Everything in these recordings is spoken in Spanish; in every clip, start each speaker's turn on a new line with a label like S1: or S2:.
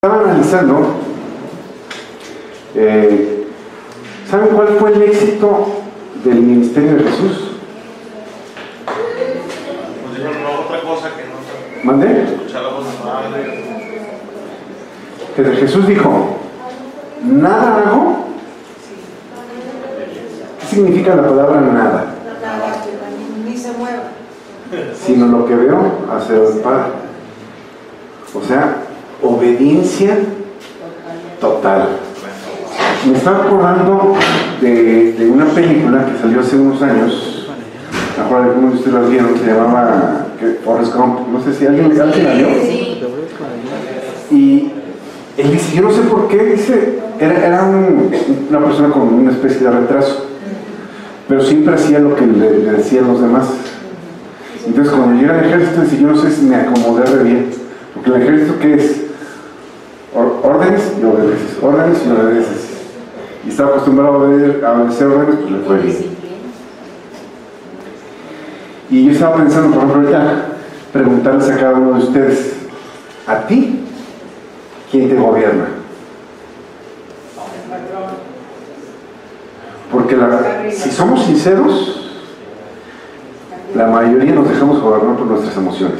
S1: Estaba analizando, ¿saben cuál fue el éxito del ministerio de Jesús?
S2: Pues dijeron, no, otra cosa que no.
S1: ¿Mandé?
S2: Escuchar la voz del Padre.
S1: Que Jesús dijo, nada hago. ¿Qué significa la palabra nada?
S3: Nada, ni se mueva.
S1: Sino lo que veo hacer el Padre. O sea, obediencia total. Me estaba acordando de una película que salió hace unos años. Ahora algunos de ustedes la vieron, se llamaba Forrest Gump. No sé si alguien la vio.
S3: Sí.
S1: Y él dice, yo no sé por qué, dice, era una persona con una especie de retraso, pero siempre hacía lo que le decían los demás. Entonces cuando llega al ejército, dice, yo no sé si me acomodé re bien, porque el ejército, ¿qué es? Órdenes y obedeces, órdenes y obedeces. Y estaba acostumbrado a obedecer órdenes, pues le fue bien. Y yo estaba pensando, por ejemplo, ahorita, preguntarles a cada uno de ustedes, ¿a ti quién te gobierna? Porque si somos sinceros, la mayoría nos dejamos gobernar por nuestras emociones.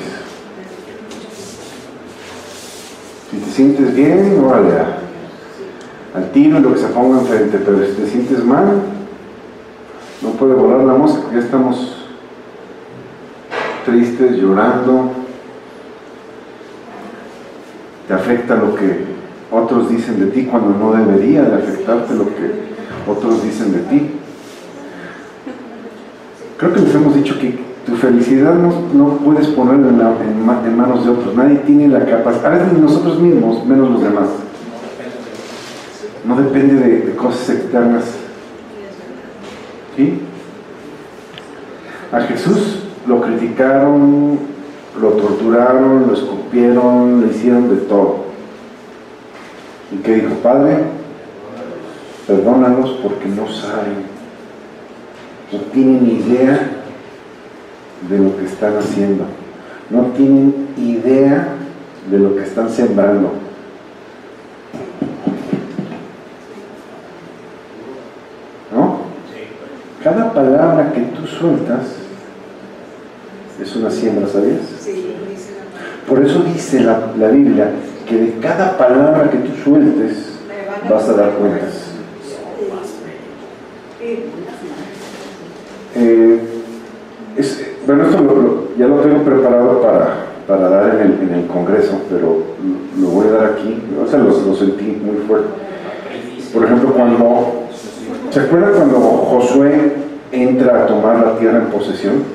S1: Si te sientes bien, órale, al tiro y lo que se ponga enfrente, pero si te sientes mal, no puede volar la mosca, ya estamos tristes, llorando. Te afecta lo que otros dicen de ti cuando no debería de afectarte lo que otros dicen de ti. Creo que les hemos dicho que tu felicidad no puedes ponerla en manos de otros. Nadie tiene la capacidad, a veces nosotros mismos, menos los demás. No depende de cosas externas. ¿Sí? A Jesús lo criticaron, lo torturaron, lo escupieron, le hicieron de todo. ¿Y qué dijo? Padre, perdónalos porque no saben, no tienen idea de lo que están haciendo, no tienen idea de lo que están sembrando. ¿No? Cada palabra que tú sueltas es una siembra, ¿sabías?
S3: Sí.
S1: Por eso dice la Biblia que de cada palabra que tú sueltes vas a dar cuentas. Bueno, esto ya lo tengo preparado para dar en el Congreso, pero lo voy a dar aquí. O sea, lo sentí muy fuerte. Por ejemplo, ¿se acuerdan cuando Josué entra a tomar la tierra en posesión?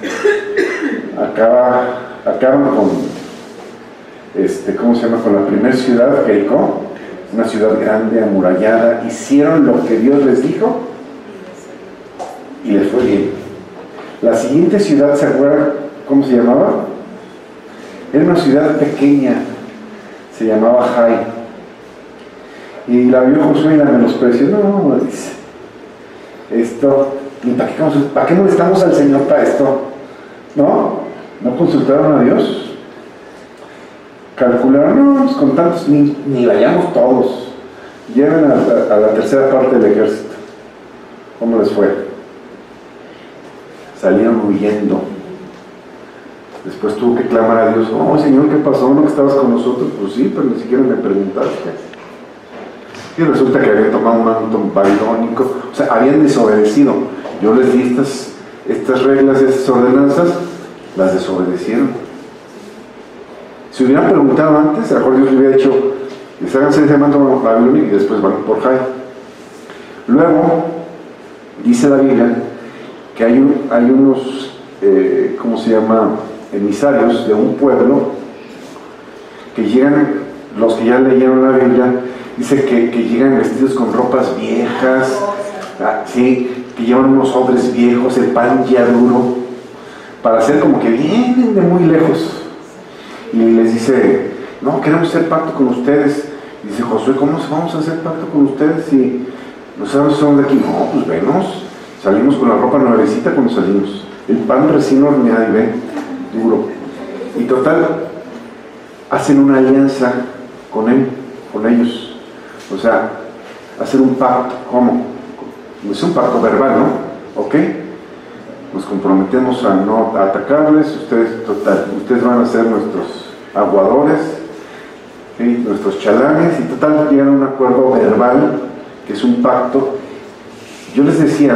S1: Acaban con, ¿cómo se llama? Con la primera ciudad, Jericó, una ciudad grande, amurallada. Hicieron lo que Dios les dijo y les fue bien. La siguiente ciudad, ¿se acuerdan cómo se llamaba? Era una ciudad pequeña, se llamaba Jai. Y la vio Josué y la menospreció. No, dice, esto, ¿para qué molestamos al Señor para esto? ¿No consultaron a Dios? Calcularon, no, pues con tantos ni vayamos todos. Lleven a la tercera parte del ejército. ¿Cómo les fue? Salieron huyendo. Después tuvo que clamar a Dios, oh Señor, ¿qué pasó? ¿No que estabas con nosotros? Pues sí, pero ni siquiera me preguntaste. Y resulta que habían tomado un manto babilónico, o sea, habían desobedecido. Yo les di estas reglas, estas ordenanzas, las desobedecieron. Si hubieran preguntado antes, a lo mejor Dios les hubiera dicho, desháganse de ese manto babilónico y después van por Jai. Luego, dice la Biblia, que hay unos, ¿cómo se llama?, emisarios de un pueblo que llegan, los que ya leyeron la Biblia, dice que llegan vestidos con ropas viejas, ¿sí?, que llevan unos odres viejos, el pan ya duro, para hacer como que vienen de muy lejos. Y les dice, no, queremos hacer pacto con ustedes. Y dice Josué, ¿cómo vamos a hacer pacto con ustedes si no sabemos si somos de aquí? No, pues venos. Salimos con la ropa nuevecita cuando salimos. El pan recién horneado y ven, duro. Y total, hacen una alianza con él. con ellos. O sea, hacer un pacto. ¿Cómo? Es un pacto verbal, ¿no? ¿Ok? Nos comprometemos a no atacarles. Ustedes van a ser nuestros aguadores, ¿sí? Nuestros chalanes, y total llegan a un acuerdo verbal, que es un pacto. Yo les decía,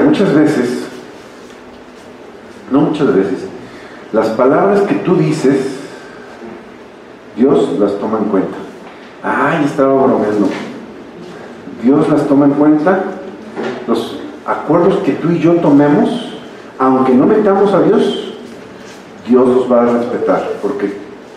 S1: las palabras que tú dices, Dios las toma en cuenta. Ay, estaba bromeando. Dios las toma en cuenta. Los acuerdos que tú y yo tomemos, aunque no metamos a Dios, Dios los va a respetar, porque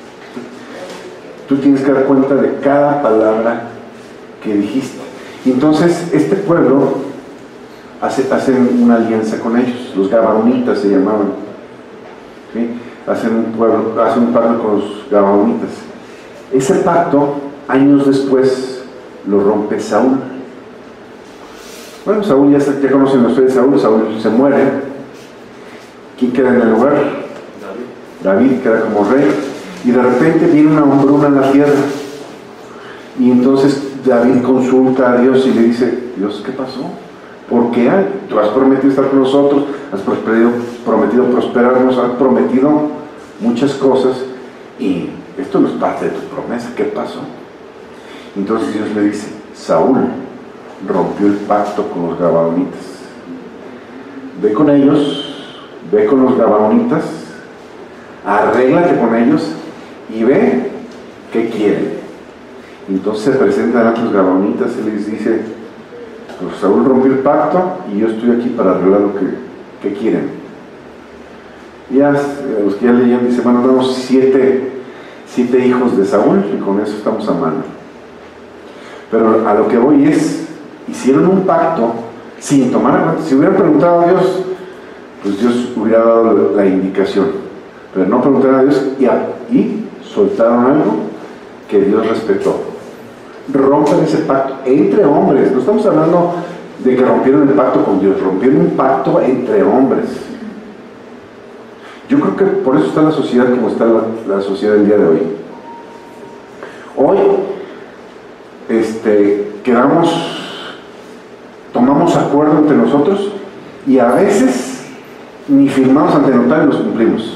S1: tú tienes que dar cuenta de cada palabra que dijiste. Y entonces este pueblo hacen una alianza con ellos. Los gabaonitas se llamaban, ¿sí? Hacen un pacto con los gabaonitas. Ese pacto, años después, lo rompe Saúl. Bueno, Saúl ya conocen ustedes. Saúl se muere. ¿Quién queda en el lugar? David queda como rey. Y de repente viene una hambruna en la tierra. Y entonces David consulta a Dios y le dice: Dios, ¿qué pasó? ¿Por qué? Tú has prometido estar con nosotros, has prometido prosperarnos, has prometido muchas cosas, y esto no es parte de tu promesa. ¿Qué pasó? Entonces Dios le dice: Saúl rompió el pacto con los gabaonitas. Ve con ellos, ve con los gabaonitas, arréglate con ellos y ve qué quieren. Entonces se presentan a los gabaonitas y les dice: pues Saúl rompió el pacto y yo estoy aquí para arreglar lo que quieren. Ya los que ya leían, dice: bueno, tenemos siete hijos de Saúl y con eso estamos a mano. Pero a lo que voy es, hicieron un pacto sin tomar en cuenta. Si hubieran preguntado a Dios, pues Dios hubiera dado la indicación, pero no preguntaron a Dios y soltaron algo que Dios respetó. Rompen ese pacto entre hombres. No estamos hablando de que rompieron el pacto con Dios, rompieron un pacto entre hombres. Yo creo que por eso está la sociedad como está la sociedad del día de hoy. Hoy tomamos acuerdo entre nosotros y a veces ni firmamos ante notario y los cumplimos.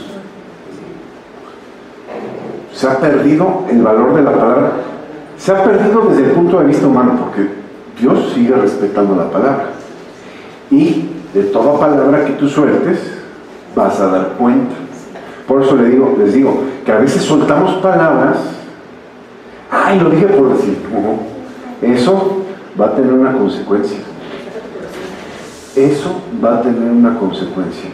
S1: Se ha perdido el valor de la palabra. Se ha perdido desde el punto de vista humano, porque Dios sigue respetando la palabra. Y de toda palabra que tú sueltes, vas a dar cuenta. Por eso les digo que a veces soltamos palabras. Ay, lo dije por decir. Eso va a tener una consecuencia. Eso va a tener una consecuencia.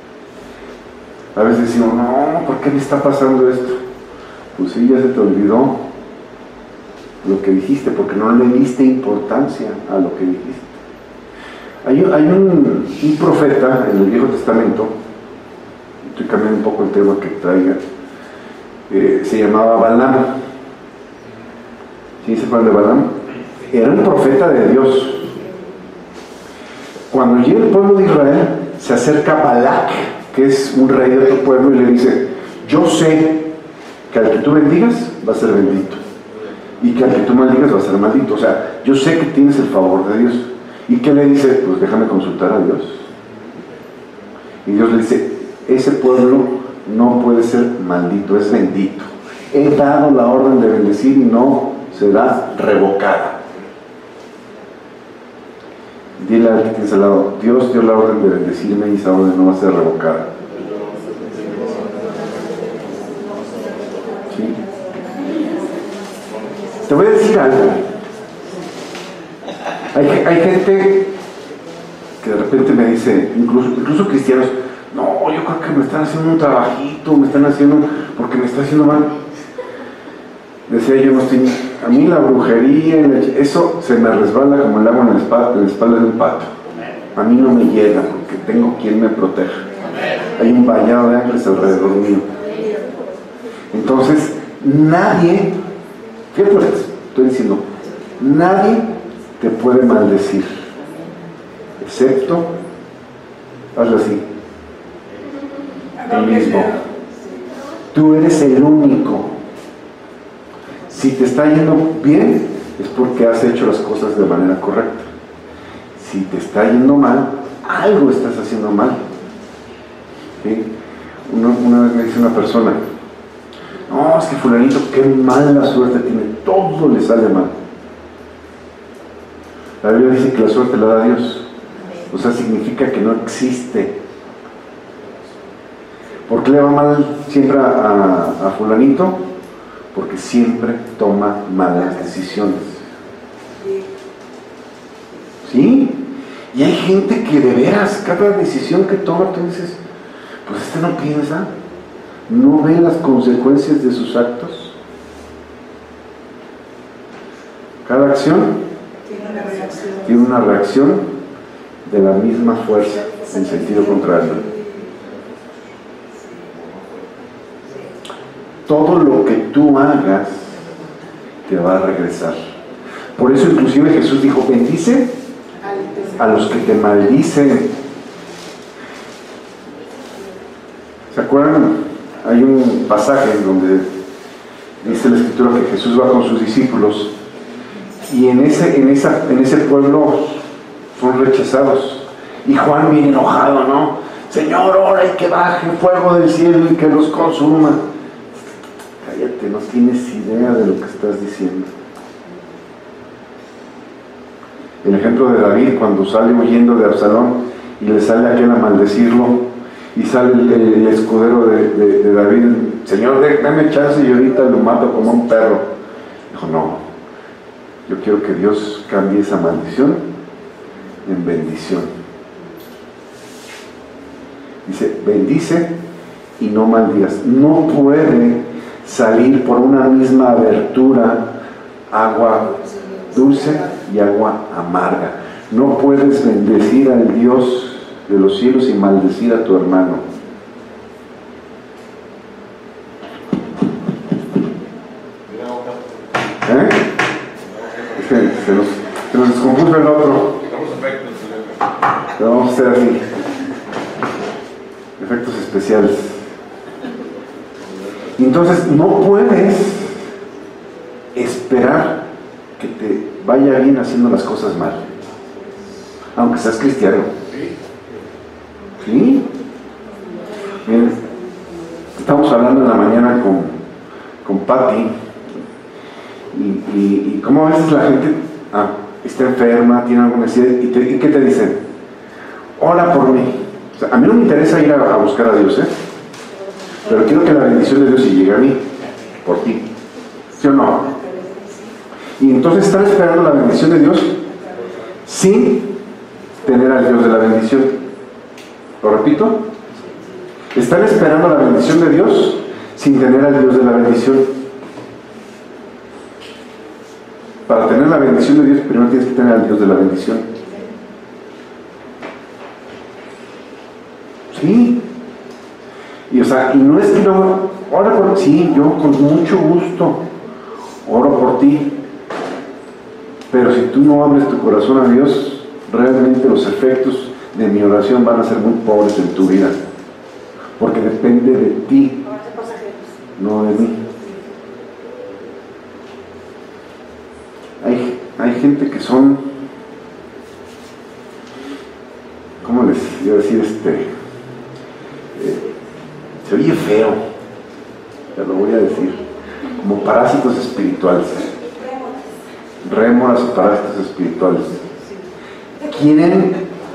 S1: A veces decimos: no, ¿por qué me está pasando esto? Pues sí, ya se te olvidó lo que dijiste, porque no le diste importancia a lo que dijiste. Hay un profeta en el Viejo Testamento, estoy cambiando un poco el tema que traiga, se llamaba Balaam. ¿Sí se acuerdan de Balaam? Era un profeta de Dios. Cuando llega el pueblo de Israel, se acerca Balac, que es un rey de otro pueblo, y le dice: yo sé que al que tú bendigas va a ser bendito, y que al que tú maldigas va a ser maldito. O sea, yo sé que tienes el favor de Dios. ¿Y qué le dice? Pues déjame consultar a Dios. Y Dios le dice: ese pueblo no puede ser maldito, es bendito. He dado la orden de bendecir y no será revocada. Dile al que tienes al lado: Dios dio la orden de bendecirme y esa orden no va a ser revocada. ¿Sí? Te voy a decir algo. Hay gente que de repente me dice, incluso cristianos: no, yo creo que me están haciendo un trabajito, me están haciendo porque me está haciendo mal. Decía yo: no estoy, a mí la brujería, eso se me resbala como el agua en la espalda de un pato. A mí no me llega porque tengo quien me proteja. Hay un vallado de ángeles alrededor mío. Entonces, nadie, fíjate lo que estoy diciendo, nadie te puede maldecir, excepto, hazlo así, tú mismo. Tú eres el único. Si te está yendo bien, es porque has hecho las cosas de manera correcta. Si te está yendo mal, algo estás haciendo mal. ¿Sí? Una vez me dice una persona, no, es que fulanito, qué mala suerte tiene, todo le sale mal. La Biblia dice que la suerte la da Dios. O sea, significa que no existe. ¿Por qué le va mal siempre a fulanito? Porque siempre toma malas decisiones. ¿Sí? Y hay gente que de veras, cada decisión que toma, tú dices, pues este no piensa, no ve las consecuencias de sus actos. Cada acción tiene una reacción de la misma fuerza, en sentido contrario. Todo lo que tú hagas te va a regresar. Por eso inclusive Jesús dijo, bendice a los que te maldicen. ¿Se acuerdan? Hay un pasaje en donde dice la Escritura que Jesús va con sus discípulos y en ese pueblo son rechazados. Y Juan viene enojado, ¿no? Señor, ora y que baje fuego del cielo y que los consuma. Cállate, no tienes idea de lo que estás diciendo. El ejemplo de David, cuando sale huyendo de Absalón y le sale aquel a maldecirlo, y sale el escudero de David, Señor, dame chance y ahorita lo mato como un perro. Dijo, no, yo quiero que Dios cambie esa maldición en bendición. Dice, bendice y no maldigas. No puede salir por una misma abertura agua dulce y agua amarga. No puedes bendecir al Dios de los cielos y maldecir a tu hermano. Es que se nos descompuso el otro. Pero vamos a hacer así. Efectos especiales. Entonces no puedes esperar que te vaya bien haciendo las cosas mal, aunque seas cristiano. ¿Sí? Miren, estamos hablando en la mañana con Patti y cómo a veces la gente está enferma, tiene alguna necesidad y ¿qué te dicen? Ora por mí. O sea, a mí no me interesa ir a buscar a Dios, pero quiero que la bendición de Dios sí llegue a mí, por ti. ¿Sí o no? Y entonces están esperando la bendición de Dios sin tener al Dios de la bendición. ¿Lo repito? Están esperando la bendición de Dios sin tener al Dios de la bendición. Para tener la bendición de Dios, primero tienes que tener al Dios de la bendición. Sí. Y no es que no, ora por ti. Sí, yo con mucho gusto oro por ti. Pero si tú no abres tu corazón a Dios, realmente los efectos de mi oración van a ser muy pobres en tu vida, porque depende de ti, no de mí. Hay gente que son, ¿cómo les iba a decir? Se oye feo, te lo voy a decir, como parásitos espirituales, rémoras o parásitos espirituales. Quieren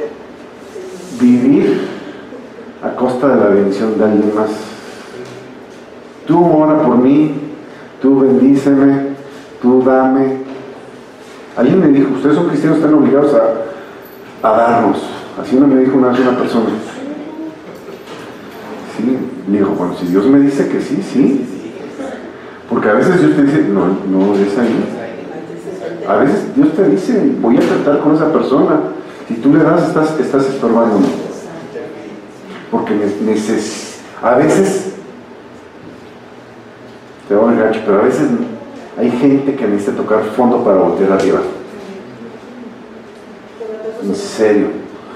S1: vivir a costa de la bendición de alguien más. Tú ora por mí, tú bendíceme, tú dame. Alguien me dijo, ustedes son cristianos, están obligados a darnos. Así me dijo una vez una persona. Sí, me dijo, bueno, si Dios me dice que sí, sí. Porque a veces Dios te dice, no es ahí. A veces Dios te dice, voy a tratar con esa persona. Si tú le das, estás estorbándome. Porque a veces, te voy a engancho, pero a veces hay gente que necesita tocar fondo para voltear arriba. En serio.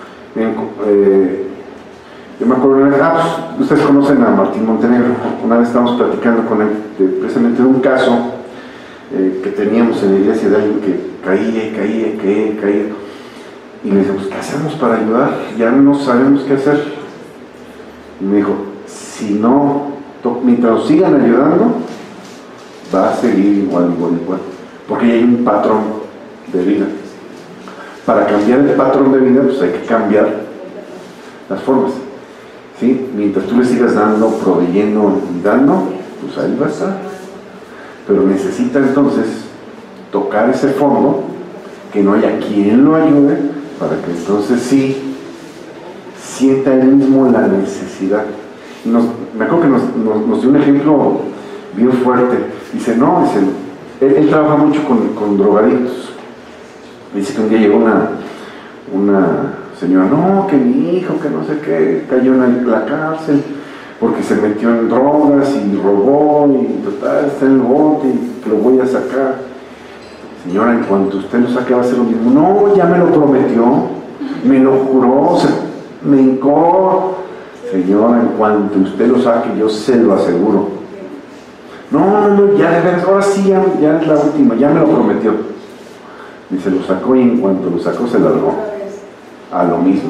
S1: Yo me acuerdo una vez, ustedes conocen a Martín Montenegro. Una vez estábamos platicando con él precisamente de un caso que teníamos en la iglesia de alguien que caía. Y le dijimos, ¿qué hacemos para ayudar? Ya no sabemos qué hacer. Y me dijo, si no, mientras nos sigan ayudando, va a seguir igual. Porque ya hay un patrón de vida. Para cambiar el patrón de vida, pues hay que cambiar las formas. ¿Sí? Mientras tú le sigas dando, proveyendo y dando, pues ahí va a estar. Pero necesita entonces tocar ese fondo, que no haya quien lo ayude, para que entonces sí sienta él mismo la necesidad. Me acuerdo que nos dio un ejemplo bien fuerte. Dice, él trabaja mucho con drogadictos. Dice que un día llegó una señora, no, que mi hijo, que no sé qué, cayó en la cárcel porque se metió en drogas y robó y total, está en el bote y que lo voy a sacar. Señora, en cuanto usted lo saque va a ser lo mismo. No, ya me lo prometió, me lo juró, me hincó. Señora, en cuanto usted lo saque, yo se lo aseguro. No, ya de veras, ahora sí, ya es la última, ya me lo prometió. Y se lo sacó, y en cuanto lo sacó se largó a lo mismo.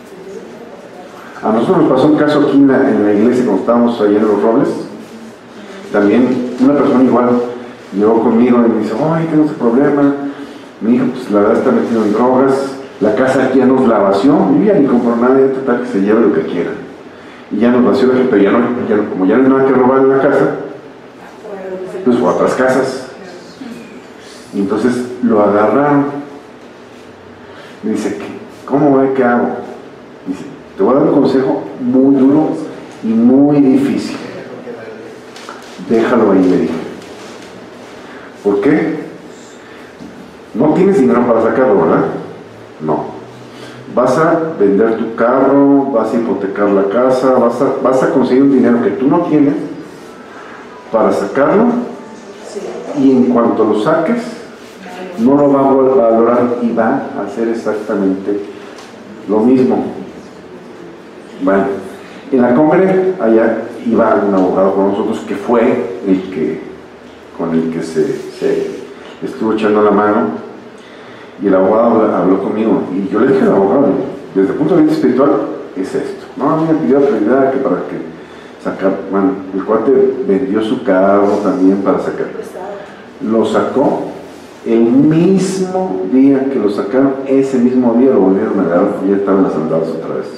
S1: A nosotros nos pasó un caso aquí en la iglesia cuando estábamos allá en Los Robles. También una persona igual llegó conmigo y me dice, ay, tengo ese problema, mi hijo pues la verdad está metido en drogas, la casa ya nos la vació, y ya ni compró nada, total que se lleve lo que quiera. Y ya nos vació la gente, pero como ya no hay nada que robar en la casa, pues fue a otras casas. Y entonces lo agarraron. Me dice, ¿cómo ve que hago? Dice, te voy a dar un consejo muy duro y muy difícil. Déjalo ahí, le dije. ¿Por qué? No tienes dinero para sacarlo, ¿verdad? No. Vas a vender tu carro, vas a hipotecar la casa, vas a conseguir un dinero que tú no tienes para sacarlo, y en cuanto lo saques, no lo va a valorar y va a hacer exactamente lo mismo. Bueno, en la congre allá iba un abogado con nosotros que fue con el que se estuvo echando la mano, y el abogado habló conmigo y yo le dije al abogado, desde el punto de vista espiritual es esto. No, a mí me pidió prioridad que para que sacar, bueno, el cuate vendió su carro también para sacarlo. Lo sacó. El mismo día que lo sacaron, ese mismo día lo volvieron a agarrar y ya estaban las andadas otra vez.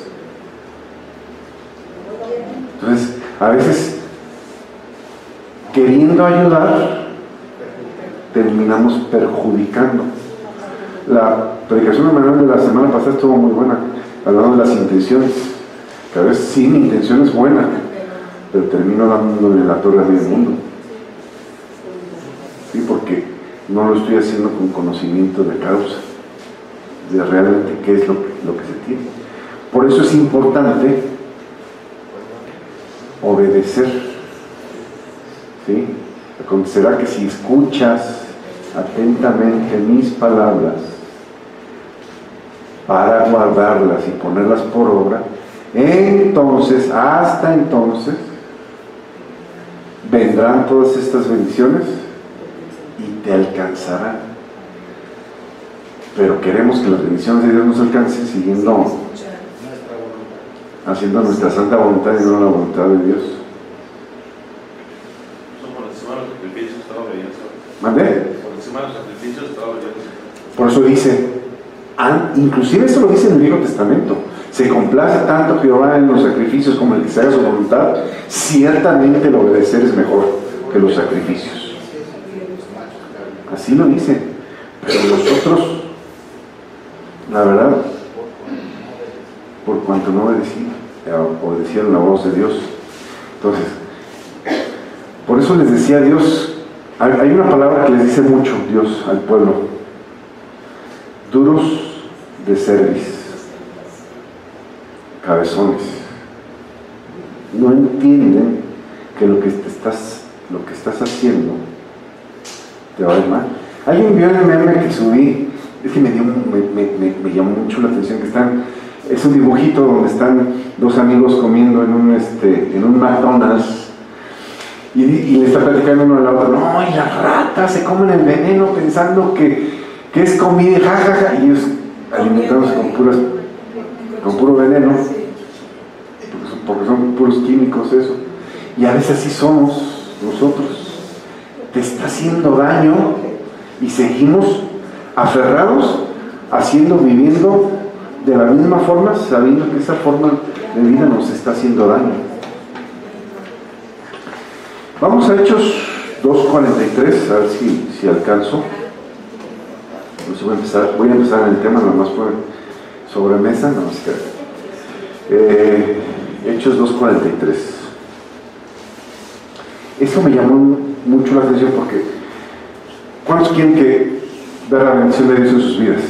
S1: Entonces, a veces, queriendo ayudar, terminamos perjudicando. La predicación de Manuel de la semana pasada estuvo muy buena, hablando de las intenciones, que a veces sí, mi intención es buena, pero termino dándole la torre a medio mundo. Sí, porque no lo estoy haciendo con conocimiento de causa, de realmente qué es lo que se tiene. Por eso es importante obedecer. ¿Sí? Acontecerá que si escuchas atentamente mis palabras para guardarlas y ponerlas por obra, entonces, hasta entonces, vendrán todas estas bendiciones y te alcanzarán. Pero queremos que las bendiciones de Dios nos alcancen haciendo nuestra santa voluntad y no la voluntad de Dios.
S2: Por encima de los sacrificios estaba obediente.
S1: ¿Mandé?
S2: Por encima de los sacrificios estaba obediente.
S1: Por eso dice, inclusive eso lo dice en el Viejo Testamento, se complace tanto Jehová en los sacrificios como el que se haga su voluntad, ciertamente el obedecer es mejor que los sacrificios. Así lo dice. Pero nosotros, la verdad, por cuanto no obedecieron la voz de Dios, entonces, por eso les decía Dios, hay una palabra que les dice mucho Dios al pueblo: duros de cerviz, cabezones. No entienden que lo que estás haciendo te va a ir mal. Hay un video en meme que subí, es que me llamó mucho la atención, es un dibujito donde están dos amigos comiendo en un McDonald's, Y le está platicando uno a la otra, no, y las ratas se comen el veneno pensando que es comida, jajaja, y ellos alimentándose con puro veneno, porque son puros químicos eso. Y a veces así somos nosotros. Te está haciendo daño y seguimos aferrados, viviendo de la misma forma, sabiendo que esa forma de vida nos está haciendo daño. Vamos a Hechos 2:43, a ver si alcanzo. Voy a empezar en el tema, nada más por sobremesa, nada más que Hechos 2:43. Esto me llamó mucho la atención porque ¿cuántos quieren que ver la bendición de Dios en sus vidas?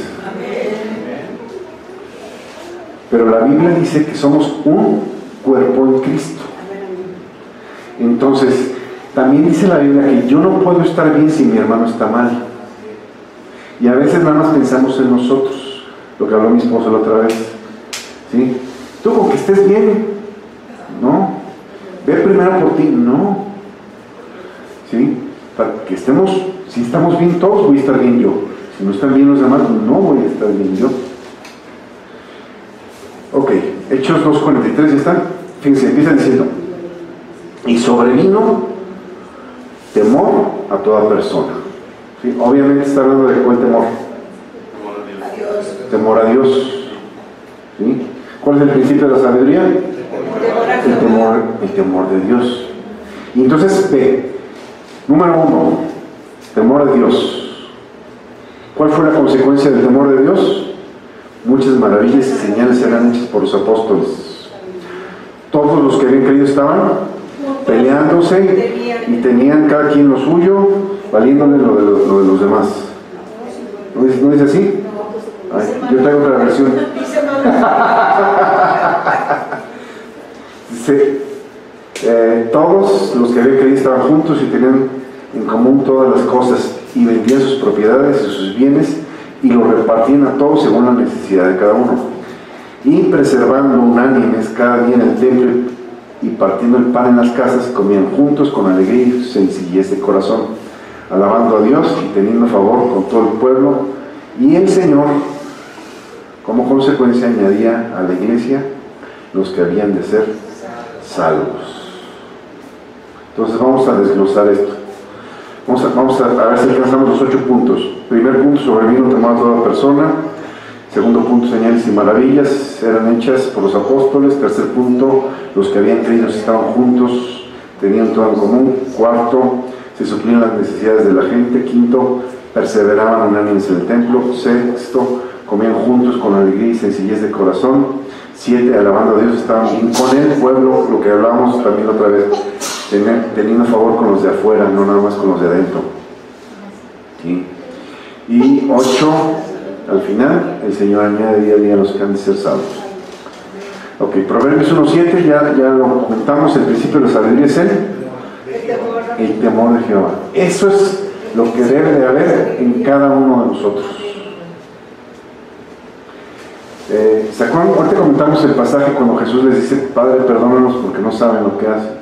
S1: Pero la Biblia dice que somos un cuerpo en Cristo. Entonces, también dice la Biblia que yo no puedo estar bien si mi hermano está mal. Y a veces nada más pensamos en nosotros, lo que habló mi esposa la otra vez. ¿Sí? Tú con que estés bien, no. Ve primero por ti, no. ¿Sí? Para que estemos, si estamos bien todos, voy a estar bien yo. Si no están bien los demás, no voy a estar bien yo. Ok, Hechos 2:43, ¿ya están? Fíjense, empieza diciendo: y sobrevino temor a toda persona. ¿Sí? Obviamente está hablando de cuál temor. Temor a Dios. ¿Sí? ¿Cuál es el principio de la sabiduría? El temor de Dios. Y entonces ve, número 1, temor a Dios. ¿Cuál fue la consecuencia del temor de Dios? Muchas maravillas y señales eran hechas por los apóstoles. Todos los que habían creído estaban peleándose y tenían cada quien lo suyo, valiéndole lo de los demás. ¿No dice así? Ay, yo traigo otra versión. Dice, todos los que habían creído estaban juntos y tenían en común todas las cosas, y vendían sus propiedades y sus bienes y lo repartían a todos según la necesidad de cada uno, y preservando unánimes cada día en el templo y partiendo el pan en las casas, comían juntos con alegría y sencillez de corazón, alabando a Dios y teniendo favor con todo el pueblo. Y el Señor, como consecuencia, añadía a la iglesia los que habían de ser salvos. Entonces vamos a desglosar esto. Vamos a ver si alcanzamos los 8 puntos. Primer punto, sobrevino temor a toda persona. Segundo punto, señales y maravillas eran hechas por los apóstoles. Tercer punto, los que habían creído estaban juntos, tenían todo en común. Cuarto, se suplían las necesidades de la gente. Quinto, perseveraban unánimes en el templo. Sexto, comían juntos con alegría y sencillez de corazón. 7, alabando a Dios, estaban bien con el pueblo, lo que hablábamos también otra vez, teniendo favor con los de afuera, no nada más con los de adentro. ¿Sí? Y 8, al final, el Señor añade día a día a los que han de ser salvos. Ok, Proverbios 1:7, ya lo comentamos, el principio de la sabiduría es el temor de Jehová. Eso es lo que debe de haber en cada uno de nosotros. ¿Se acuerdan? Ahorita comentamos el pasaje cuando Jesús les dice: Padre, perdónanos porque no saben lo que hacen.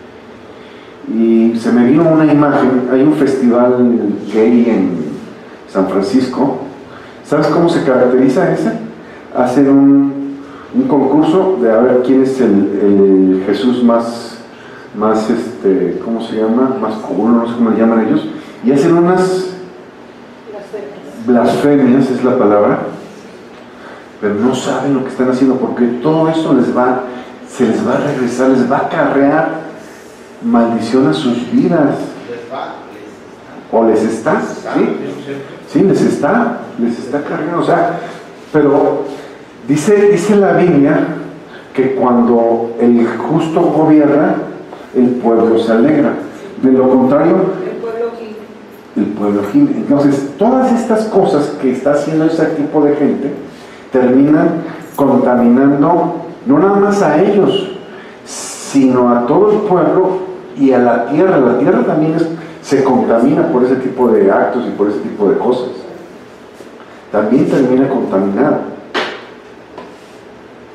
S1: Y se me vino una imagen. Hay un festival gay en San Francisco. ¿Sabes cómo se caracteriza ese? Hacen un concurso de a ver quién es el Jesús más ¿cómo se llama? Más cool, no sé cómo le llaman ellos. Y hacen unas blasfemias, es la palabra, pero no saben lo que están haciendo, porque todo eso se les va a regresar, les va a acarrear maldición a sus vidas. O les está, ¿sí? Les está cargando, o sea, pero dice la Biblia que cuando el justo gobierna, el pueblo se alegra. De lo contrario, el pueblo gime. Entonces, todas estas cosas que está haciendo ese tipo de gente terminan contaminando no nada más a ellos, sino a todo el pueblo y a la tierra. La tierra también se contamina por ese tipo de actos y por ese tipo de cosas. También termina contaminada.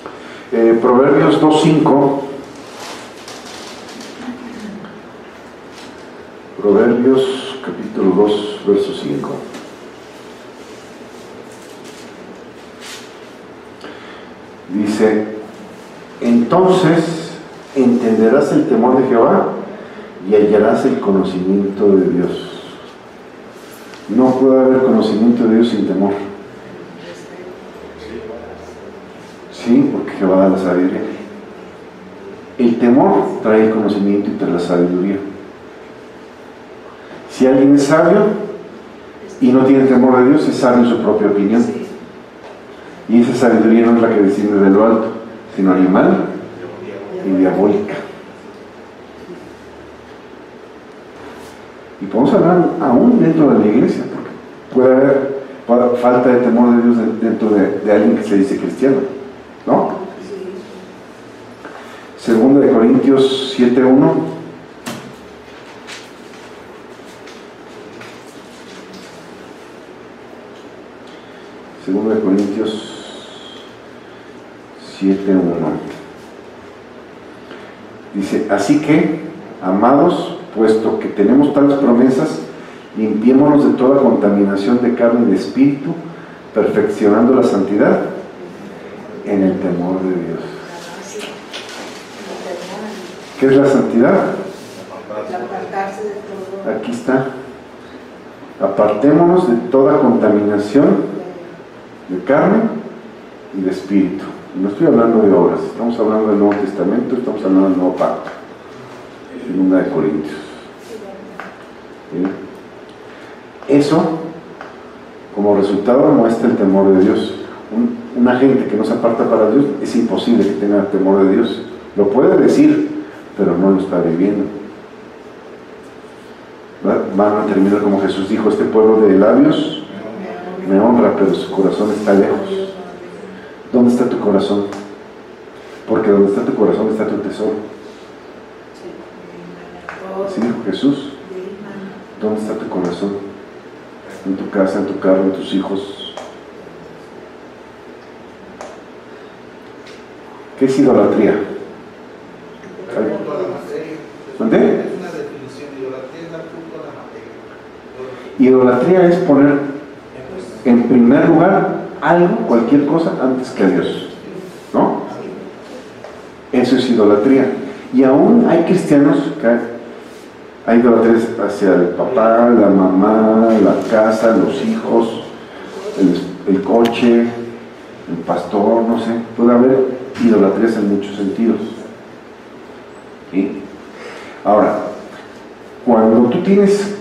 S1: Proverbios 2:5 Proverbios capítulo 2, verso 5. Dice: entonces entenderás el temor de Jehová y hallarás el conocimiento de Dios. No puede haber conocimiento de Dios sin temor. Sí, porque Jehová da la sabiduría. El temor trae el conocimiento y trae la sabiduría. Si alguien es sabio y no tiene temor de Dios, es sabio en su propia opinión. Y esa sabiduría no es la que desciende de lo alto, sino animal y diabólica. Y podemos hablar aún dentro de la iglesia, porque puede haber falta de temor de Dios dentro de alguien que se dice cristiano, ¿no? Segunda de Corintios 7:1. Segunda de Corintios 7:1. Dice: así que, amados, puesto que tenemos tales promesas, limpiémonos de toda contaminación de carne y de espíritu, perfeccionando la santidad en el temor de Dios. ¿Qué es la santidad?
S3: Apartarse de todo.
S1: Aquí está. Apartémonos de toda contaminación de carne y de espíritu. No estoy hablando de obras, estamos hablando del Nuevo Testamento, estamos hablando del Nuevo Pacto. Segunda de Corintios. ¿Sí? Eso, como resultado, muestra el temor de Dios. Una gente que no se aparta para Dios, es imposible que tenga temor de Dios. Lo puede decir, pero no lo está viviendo. Van a terminar como Jesús dijo: este pueblo de labios me honra, pero su corazón está lejos. ¿Dónde está tu corazón? Porque donde está tu corazón está tu tesoro. Así dijo Jesús. ¿Dónde está tu corazón? En tu casa, en tu carro, en tus hijos. ¿Qué es idolatría? ¿Dónde?
S4: Es una definición. Idolatría es dar culto a la materia.
S1: Idolatría es poner en primer lugar algo, cualquier cosa, antes que a Dios, ¿no? Eso es idolatría. Y aún hay cristianos que hay idolatrías hacia el papá, la mamá, la casa, los hijos, el coche, el pastor, no sé. Puede haber idolatrías en muchos sentidos. ¿Sí? Ahora, cuando tú tienes,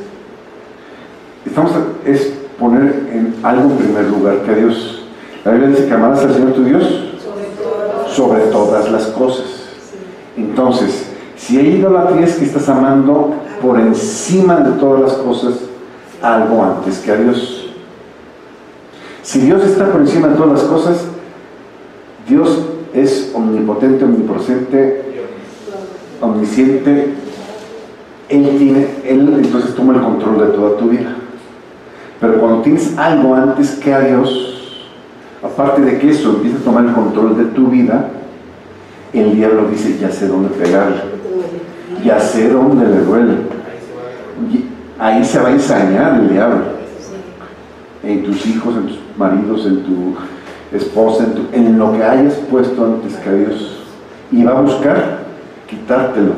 S1: es poner en algo en primer lugar que a Dios. La Biblia dice que amarás al Señor tu Dios sobre todas las cosas. Entonces, si hay idolatría, es que estás amando por encima de todas las cosas algo antes que a Dios. Si Dios está por encima de todas las cosas, Dios es omnipotente, omnipresente, omnisciente. Él entonces toma el control de toda tu vida. Pero cuando tienes algo antes que a Dios, aparte de que eso empieza a tomar el control de tu vida, el diablo dice: ya sé dónde pegarle, ya sé dónde le duele. Y ahí se va a ensañar el diablo. En tus hijos, en tus maridos, en tu esposa, en lo que hayas puesto antes que a Dios. Y va a buscar quitártelo.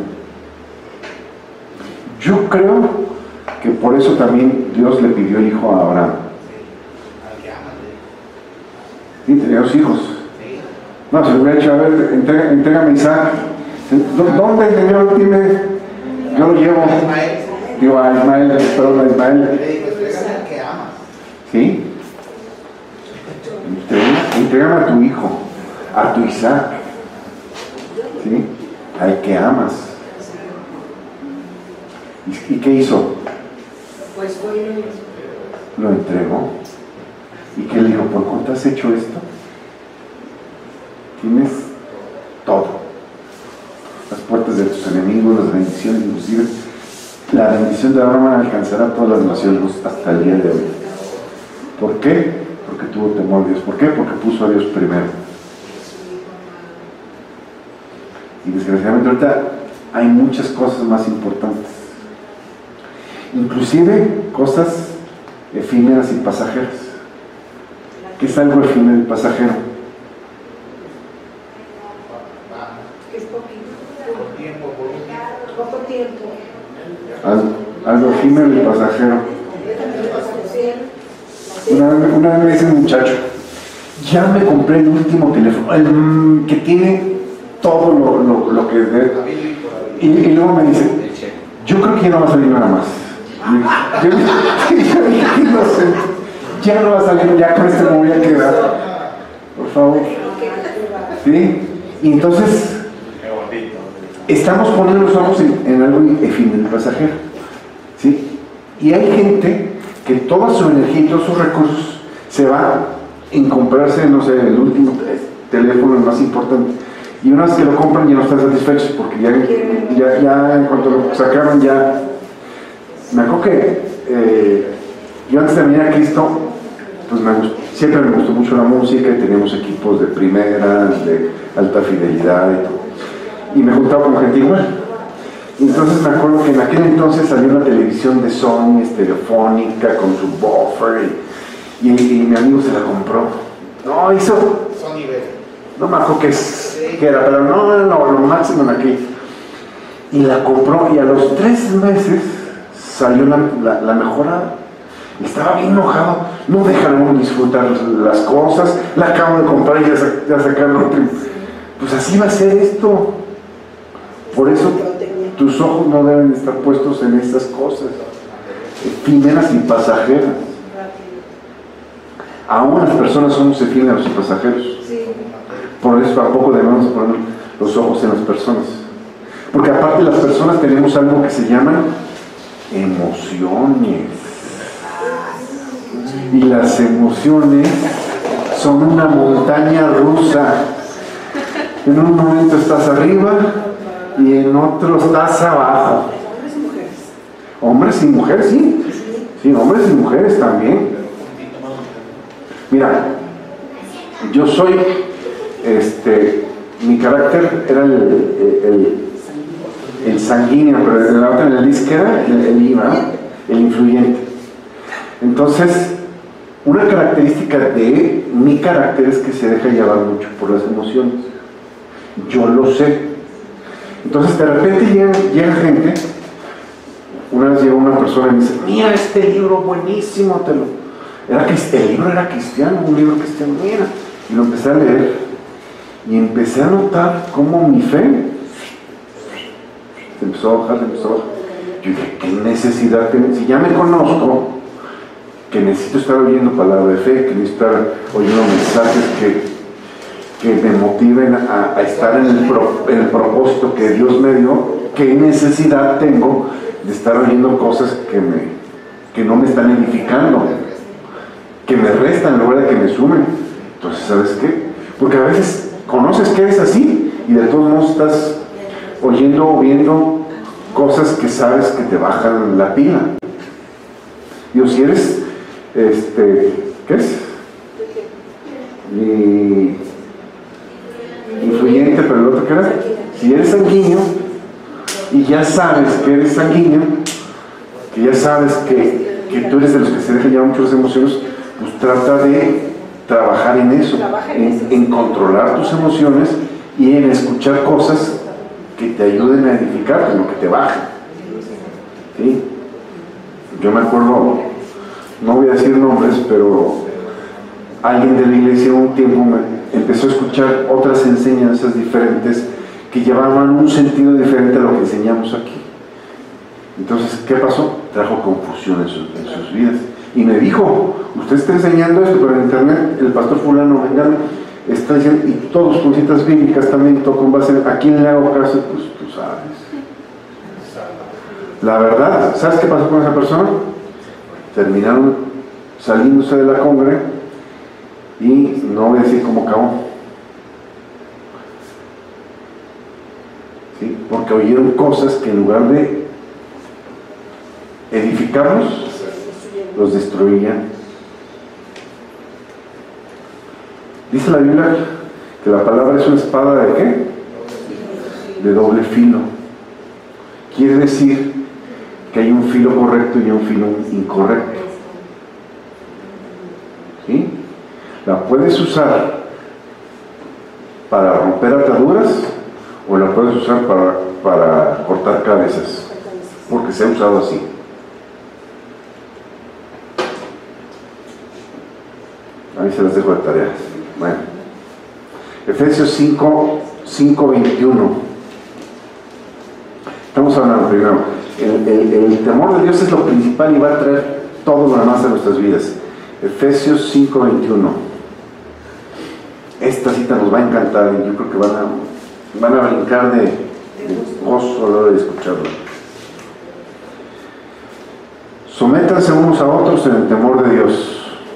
S1: Yo creo que por eso también Dios le pidió el hijo a Abraham. Sí, tenía dos hijos. No, se le hubiera dicho: a ver, entrégame a Isaac. ¿Dónde, Señor? Dime, yo lo llevo. Digo, a Ismael, perdón, a Ismael. ¿Sí? Entrégame a tu hijo, a tu Isaac. ¿Sí? Al que amas. ¿Y qué hizo?
S3: Pues fue
S1: Lo entregó. ¿Y qué le dijo? ¿Por cuánto has hecho esto? Tienes todo. Las puertas de tus enemigos, las bendiciones, inclusive la bendición de Abraham alcanzará a todas las naciones hasta el día de hoy. ¿Por qué? Porque tuvo temor a Dios. ¿Por qué? Porque puso a Dios primero. Y desgraciadamente ahorita hay muchas cosas más importantes. inclusive cosas efímeras y pasajeras. ¿Qué es algo efímero y pasajero?
S3: Es poquito.
S4: Por tiempo, por un tiempo.
S3: Poco tiempo.
S1: Algo efímero y pasajero. Una vez me dice un muchacho, ya me compré el último teléfono, el que tiene todo lo que es de... Y luego me dice, yo creo que ya no va a salir nada más. Yo dije, no sé, ya no va a salir, ya con este me voy a quedar. Por favor. ¿Sí? Y entonces, estamos poniendo los ojos en algo efímero y pasajero. ¿Sí? Y hay gente que toda su energía y todos sus recursos se va en comprarse, no sé, el último teléfono, el más importante. Y una vez que lo compran ya no están satisfechos porque ya en cuanto lo sacaron ya... Me acuerdo que yo antes de venir a Cristo, pues siempre me gustó mucho la música y teníamos equipos de primera, de alta fidelidad y todo. Y me juntaba con gente igual. Entonces me acuerdo que en aquel entonces salió una televisión de Sony, estereofónica, con su buffer, y mi amigo se la compró. No, hizo...
S4: Sony B.
S1: No me acuerdo qué era, pero no, lo máximo en aquí. Y la compró, y a los 3 meses salió la mejorada. Y estaba bien enojado. No dejan uno disfrutar las cosas. La acabo de comprar y ya sacaron otro. Pues así va a ser esto. Por eso tus ojos no deben estar puestos en estas cosas efímeras y pasajeras. Aún las personas somos efímeros y pasajeros. Por eso tampoco debemos poner los ojos en las personas. Porque aparte las personas tenemos algo que se llaman emociones. Y las emociones son una montaña rusa. En un momento estás arriba y en otro estás abajo. Hombres y mujeres, sí. Sí, hombres y mujeres también. Mira, yo soy, mi carácter era el sanguíneo, pero en la otra en el disque era el IVA, el influyente. Entonces, una característica de mi carácter es que se deja llevar mucho por las emociones. Yo lo sé. Entonces, de repente llega gente. Una vez llegó una persona y me dice, mira este libro buenísimo, el libro era cristiano, un libro cristiano, mira. Y lo empecé a leer. Y empecé a notar cómo mi fe se empezó a bajar, Yo dije, ¿qué necesidad tengo? Si ya me conozco, que necesito estar oyendo palabra de fe, que necesito estar oyendo mensajes que me motiven a estar en el propósito que Dios me dio, ¿qué necesidad tengo de estar oyendo cosas que no me están edificando, que me restan en lugar de que me sumen? Entonces, ¿sabes qué? Porque a veces conoces que eres así y de todos modos estás oyendo o viendo cosas que sabes que te bajan la pila. Digo, si eres, ¿qué es? Influyente, pero el otro que era, si eres sanguíneo y ya sabes que eres sanguíneo, que ya sabes que tú eres de los que se dejan llevar mucho las emociones, pues trata de trabajar en eso, en controlar tus emociones y en escuchar cosas que te ayuden a edificarte, no que te bajen. ¿Sí? Yo me acuerdo, no voy a decir nombres, pero alguien de la iglesia un tiempo empezó a escuchar otras enseñanzas diferentes que llevaban un sentido diferente a lo que enseñamos aquí. Entonces, ¿qué pasó? Trajo confusión en sus vidas. Y me dijo, usted está enseñando esto, pero en internet el pastor fulano vengan está diciendo, y todos con citas bíblicas también, todo con base, ¿a quién le hago caso? Pues tú sabes. La verdad, ¿sabes qué pasó con esa persona? Terminaron saliéndose de la congre y no voy a decir cómo acabó. ¿Sí? Porque oyeron cosas que en lugar de edificarlos, los destruían. Dice la Biblia que la palabra es una espada ¿de qué? De doble filo. Quiere decir que hay un filo correcto y un filo incorrecto. ¿Sí? La puedes usar para romper ataduras o la puedes usar para cortar cabezas, porque se ha usado así. A mí se las dejo de tareas. Bueno, Efesios 5:21. Estamos hablando primero. El temor de Dios es lo principal y va a traer todo lo demás de nuestras vidas. Efesios 5:21. Esta cita nos va a encantar y yo creo que van a brincar de gozo a la hora de escucharla. Sométanse unos a otros en el temor de Dios.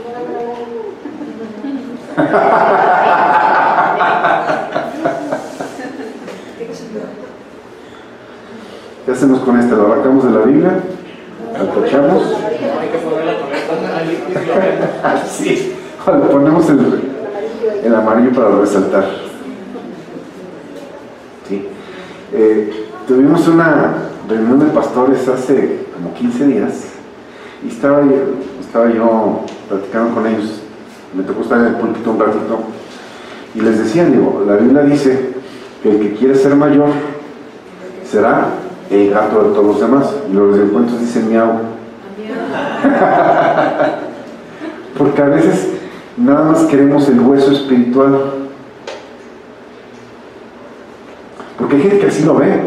S1: ¿Qué hacemos con esta? ¿Lo arrancamos de la Biblia? ¿La tachamos?
S4: Hay que ponerla correcta.
S1: Sí. Le ponemos el amarillo para resaltar. Sí. Tuvimos una reunión de pastores hace como 15 días y estaba yo platicando con ellos. Me tocó estar en el púlpito un ratito y les decía, digo, la Biblia dice que el que quiere ser mayor será el gato de todos los demás, y los de cuentos dicen miau. Porque a veces nada más queremos el hueso espiritual, porque hay gente que así lo ve,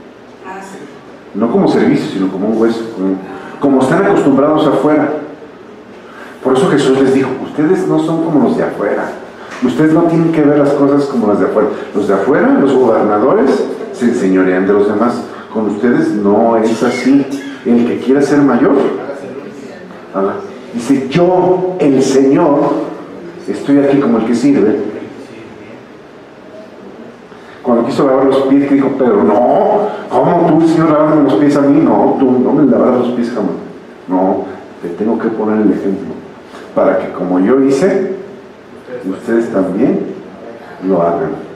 S1: no como servicio, sino como un hueso, como están acostumbrados afuera. Por eso Jesús les dijo, ustedes no son como los de afuera, ustedes no tienen que ver las cosas como las de afuera. Los de afuera, los gobernadores, se enseñorean de los demás. Con ustedes no es así. El que quiera ser mayor, dice, yo, el Señor, estoy aquí como el que sirve. Cuando quiso lavar los pies, que dijo Pedro, no, ¿cómo tú, Señor, lavando los pies a mí? No, tú no me lavarás los pies jamás. No, te tengo que poner el ejemplo, para que como yo hice, ustedes también lo hagan.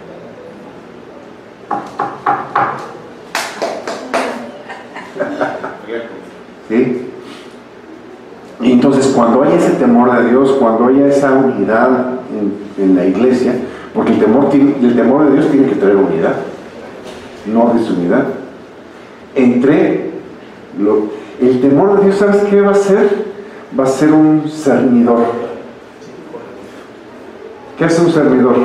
S1: ¿Sí? Y entonces cuando haya ese temor de Dios, cuando haya esa unidad en la iglesia, porque el temor de Dios tiene que traer unidad, no desunidad. El temor de Dios, ¿sabes qué va a ser? Va a ser un cernidor. ¿Qué hace un cernidor?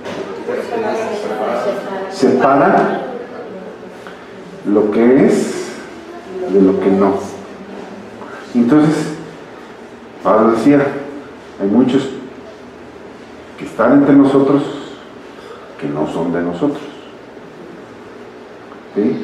S1: Separa lo que es de lo que no. Entonces, Pablo decía, hay muchos que están entre nosotros que no son de nosotros. ¿Sí?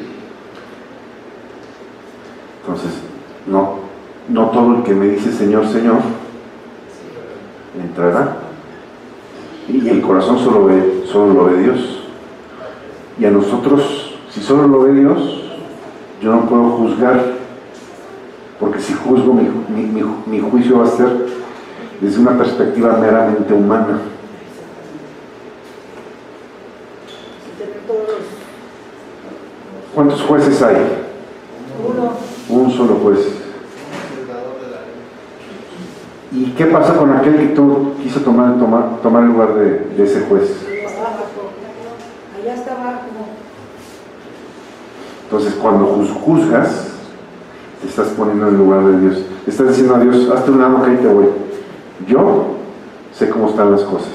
S1: Entonces, no todo el que me dice Señor, Señor, entrará. Y el corazón solo lo ve Dios. Y a nosotros, si solo lo ve Dios, yo no puedo juzgar, porque si juzgo, mi juicio va a ser desde una perspectiva meramente humana. ¿Cuántos jueces hay? Un solo juez. ¿Y qué pasa con aquel que tú quiso tomar el lugar de ese juez?
S3: Allá está abajo.
S1: Entonces, cuando juzgas, te estás poniendo en el lugar de Dios. Le estás diciendo a Dios, hazte un lado que ahí te voy. Yo sé cómo están las cosas.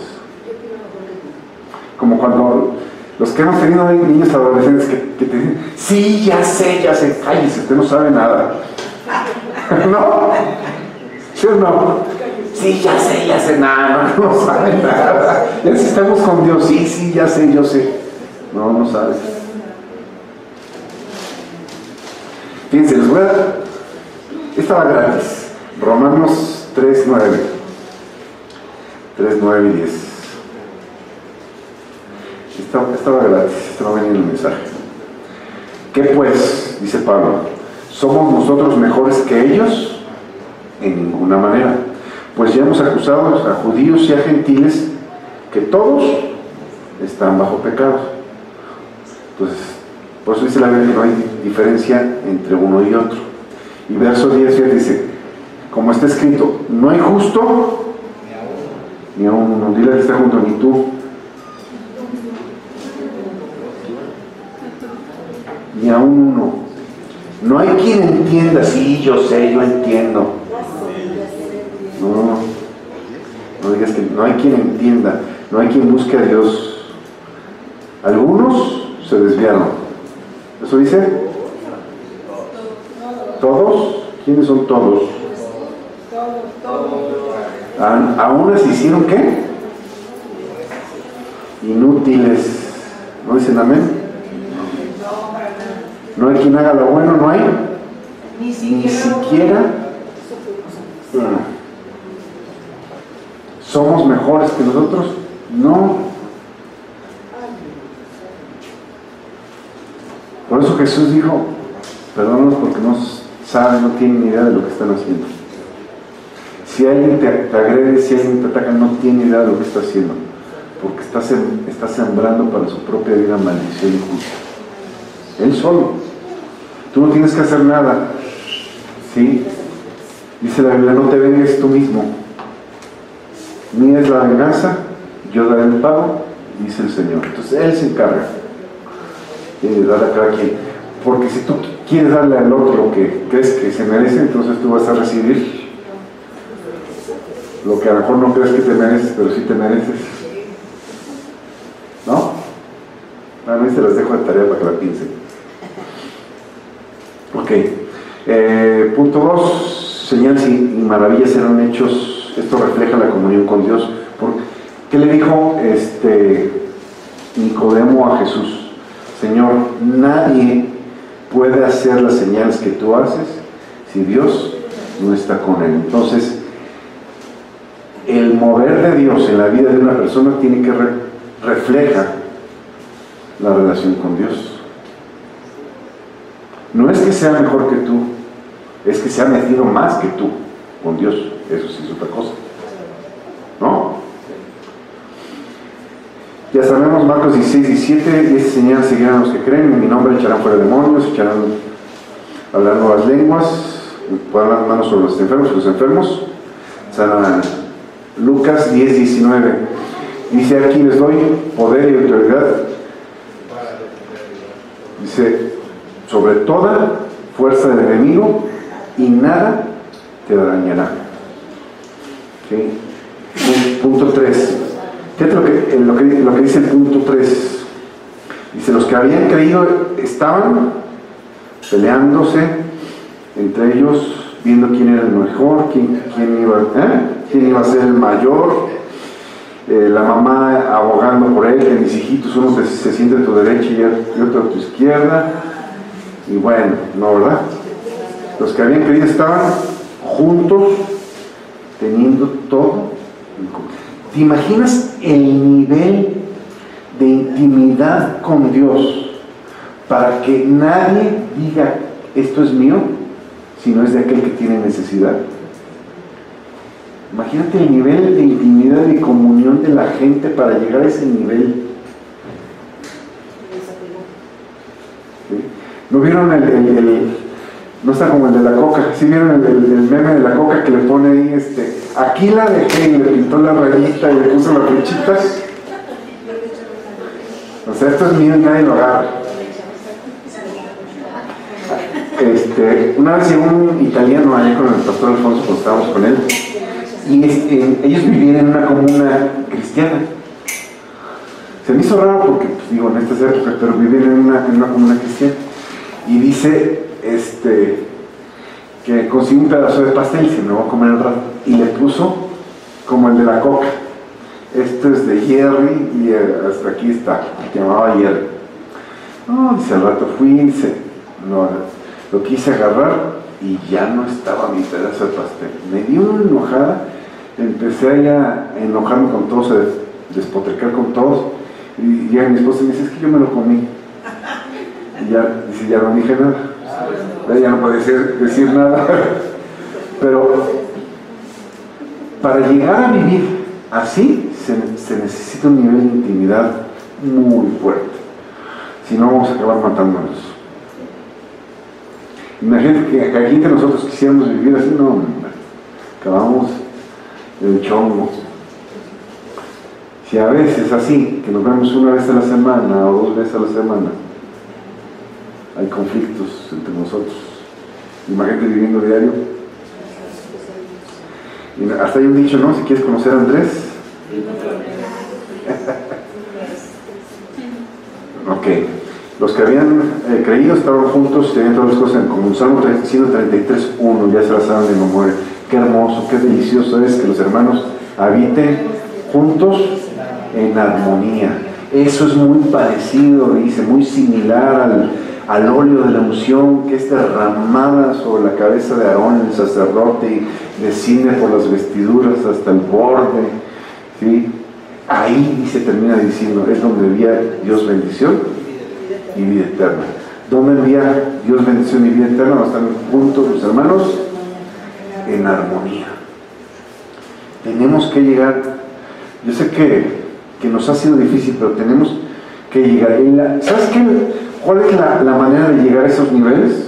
S1: Como cuando los que hemos tenido ahí niños adolescentes que te dicen, sí, ya sé, cállese, usted no sabe nada. ¿No? ¿Sí o no? Sí, ya sé, nada, no sabe nada. Ya si estamos con Dios, sí, ya sé, yo sé. No sabes. Fíjense, les voy a dar, estaba gratis, Romanos 3:9 y 10. Estaba gratis, estaba venía en el mensaje. ¿Qué pues? Dice Pablo, ¿somos nosotros mejores que ellos? En ninguna manera. Pues ya hemos acusado a judíos y a gentiles que todos están bajo pecado. Entonces, por eso dice la Biblia que no hay diferencia entre uno y otro. Y verso 10, fíjate, dice, como está escrito, no hay justo ni a uno. Dile al que está junto, ni tú. Ni a uno. No hay quien entienda. Sí, yo sé, yo entiendo. No digas que no hay quien entienda. No hay quien busque a Dios. Algunos se desviaron. ¿Eso dice? ¿Todos? ¿Quiénes son todos? ¿Aún se hicieron qué? Inútiles. ¿No dicen amén? No hay quien haga lo bueno, no hay. Ni siquiera. ¿Somos mejores que nosotros? No. Por eso Jesús dijo, perdónanos porque no saben, no tienen ni idea de lo que están haciendo. Si alguien te agrede, si alguien te ataca, no tiene idea de lo que está haciendo, porque está sembrando para su propia vida maldición y juicio. Él solo. Tú no tienes que hacer nada. ¿Sí? Dice la Biblia, no te vengues tú mismo. Mía es la venganza, yo daré el pago, dice el Señor. Entonces Él se encarga de dar a cada quien. Porque si tú quieres darle al otro lo que crees que se merece, entonces tú vas a recibir lo que a lo mejor no crees que te mereces, pero sí te mereces. ¿No? A mí se las dejo de tarea para que la piensen. Ok. Punto 2. Señales y maravillas eran hechos. Esto refleja la comunión con Dios. ¿Qué le dijo Nicodemo a Jesús? Señor, nadie puede hacer las señales que tú haces si Dios no está con él. Entonces, el mover de Dios en la vida de una persona tiene que refleja la relación con Dios. No es que sea mejor que tú, es que se ha metido más que tú con Dios. Eso sí es otra cosa, ¿no? Ya sabemos, Marcos 16, 17, y estas señales seguirán a los que creen, en mi nombre echarán fuera demonios, hablarán nuevas lenguas, pondrán las manos sobre los enfermos. Lucas 10, 19, dice, aquí les doy poder y autoridad, dice, sobre toda fuerza del enemigo, y nada te dañará. ¿Sí? Punto 3. Fíjate lo que dice el punto 3. Dice, los que habían creído estaban peleándose entre ellos, viendo quién era el mejor, quién iba a ser el mayor, la mamá abogando por él, que mis hijitos, uno se siente a tu derecha y otro a tu izquierda, y bueno, no, ¿verdad? Los que habían creído estaban juntos, teniendo todo. ¿Te imaginas el nivel de intimidad con Dios para que nadie diga esto es mío, sino es de aquel que tiene necesidad? Imagínate el nivel de intimidad y comunión de la gente para llegar a ese nivel. ¿Sí? ¿No vieron no está como el de la coca? ¿Sí vieron el meme de la coca que le pone ahí, aquí la dejé y le pintó la rayita y le puso la flechita? O sea, esto es mío y nadie lo agarra. Una vez llegó un italiano allá con el pastor Alfonso, cuando estábamos con él, y ellos vivían en una comuna cristiana. Se me hizo raro porque, pues, digo, en estas épocas, pero vivían en una comuna cristiana. Y dice que consiguió un pedazo de pastel y se me va a comer el rato, y le puso como el de la coca, esto es de Jerry y hasta aquí está, que llamaba Jerry. No, dice, al rato fui, dice, no, lo quise agarrar y ya no estaba mi pedazo de pastel. Me dio una enojada, empecé a enojarme con todos, a despotricar con todos, y ya mi esposa me dice, es que yo me lo comí. Y ya, dice, ya no dije nada. Ya no puede decir nada. Pero para llegar a vivir así se necesita un nivel de intimidad muy fuerte. Si no, vamos a acabar matándonos. Imagínate que aquí entre nosotros quisiéramos vivir así, no, acabamos del chongo. Si a veces así, que nos vemos una vez a la semana o 2 veces a la semana, hay conflictos entre nosotros. Imagínate viviendo diario. Y hasta hay un dicho, ¿no? Si quieres conocer a Andrés. Ok. Los que habían creído estaban juntos y tenían todas las cosas en común. Salmo 133:1, ya se la saben de memoria. Qué hermoso, qué delicioso es que los hermanos habiten juntos en armonía. Eso es muy parecido, dice, muy similar al óleo de la unción que es derramada sobre la cabeza de Aarón, el sacerdote, y desciende por las vestiduras hasta el borde, ¿sí? Ahí, dice, termina diciendo, es donde envía Dios bendición y vida eterna. ¿Dónde envía Dios bendición y vida eterna? Van a estar juntos los hermanos en armonía. Tenemos que llegar, yo sé que nos ha sido difícil, pero tenemos que llegar. ¿Sabes qué? ¿Cuál es la manera de llegar a esos niveles?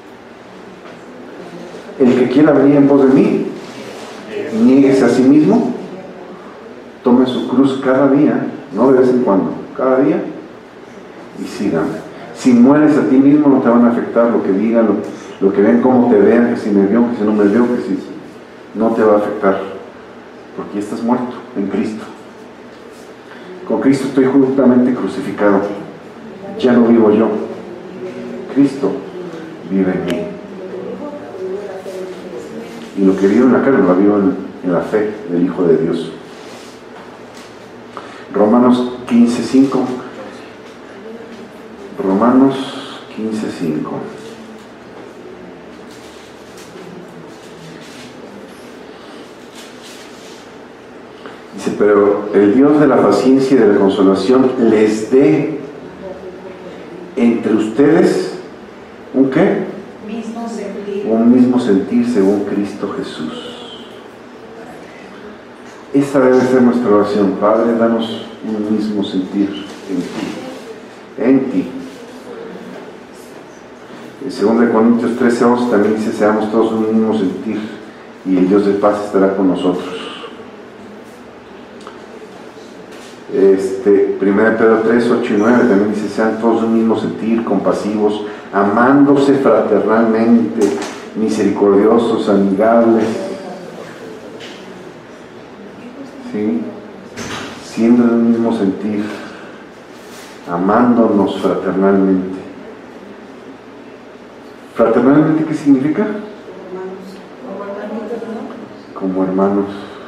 S1: El que quiera venir en pos de mí, niéguese a sí mismo, tome su cruz cada día, no de vez en cuando, cada día, y síganme. Si mueres a ti mismo no te van a afectar lo que digan, lo que ven, cómo te vean, que si me vio, que si no me vio, que si no te va a afectar, porque ya estás muerto en Cristo. Con Cristo estoy juntamente crucificado. Ya no vivo yo, Cristo vive en mí. Y lo que vivo en la carne lo vivo en la fe del Hijo de Dios. Romanos 15:5. Romanos 15:5. Dice, pero el Dios de la paciencia y de la consolación les dé entre ustedes ¿un qué?
S3: Mismo sentir.
S1: Un mismo sentir según Cristo Jesús. Esa debe ser nuestra oración. Padre, danos un mismo sentir en ti. En 2 Corintios 13:11 también dice, seamos todos un mismo sentir y el Dios de paz estará con nosotros. 1 Pedro 3:8-9 también dice, sean todos un mismo sentir, compasivos, amándose fraternalmente, misericordiosos, amigables, ¿sí? Siendo de un mismo sentir, amándonos fraternalmente. ¿Fraternalmente qué significa? Como hermanos.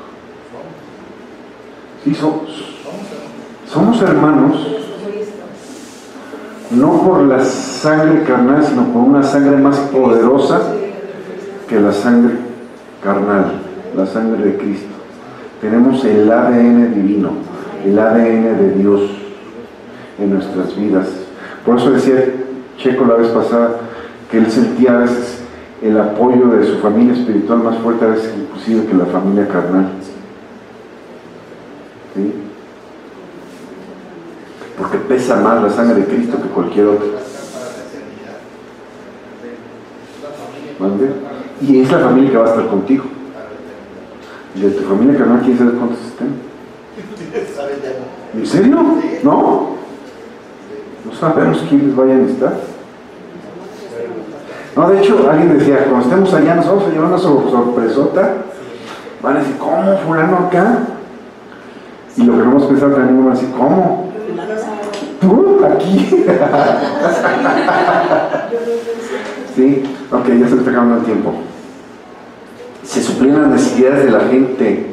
S1: Sí, somos hermanos, no por la sangre carnal, sino por una sangre más poderosa que la sangre carnal, la sangre de Cristo. Tenemos el ADN divino, el ADN de Dios en nuestras vidas. Por eso decía Checo la vez pasada que él sentía a veces el apoyo de su familia espiritual más fuerte a veces inclusive que la familia carnal. ¿Sí? Porque pesa más la sangre de Cristo que cualquier otra. ¿Mande? Y es la familia que va a estar contigo. Y de tu familia carnal, ¿quién sabe cuántos estén? ¿En serio? ¿No? No sabemos quiénes vayan a estar. No, de hecho, alguien decía, cuando estemos allá nos vamos a llevar una sorpresota. Van a decir, ¿cómo fulano acá? Y lo que no hemos pensado también van a decir, ¿cómo? ¿Tú? ¿Aquí? Sí, ok, ya se está acabando el tiempo. Se suplían las necesidades de la gente.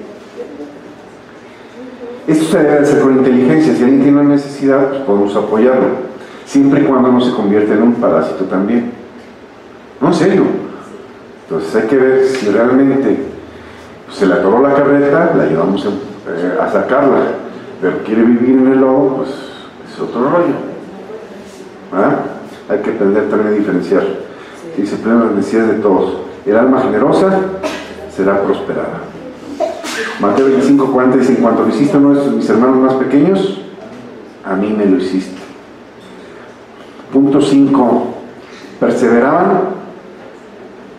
S1: Esto se debe hacer con inteligencia. Si alguien tiene una necesidad, pues podemos apoyarlo, siempre y cuando no se convierta en un parásito también. No, en serio. Entonces hay que ver si realmente pues, se le atoró la carreta, la ayudamos a sacarla, pero quiere vivir en el lodo, pues es otro rollo. ¿Verdad? Hay que aprender también a diferenciar. Si se plenan las necesidades de todos. El alma generosa será prosperada. Mateo 25:40 dice, en cuanto lo hiciste a uno de mis hermanos más pequeños, a mí me lo hiciste. Punto 5. Perseveraban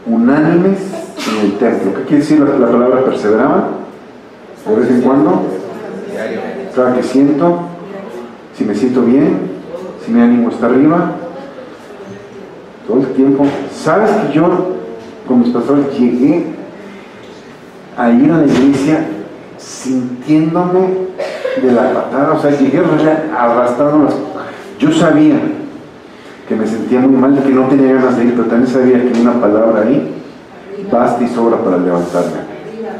S1: unánimes en el templo. ¿Qué quiere decir la palabra perseveraban? De vez en cuando, cada que siento, si me siento bien, si mi ánimo está arriba, todo el tiempo. ¿Sabes que yo con mis pastores llegué a ir a la iglesia sintiéndome de la patada? O sea, llegué arrastrando las... Yo sabía que me sentía muy mal, que no tenía ganas de ir, pero también sabía que una palabra ahí basta y sobra para levantarme.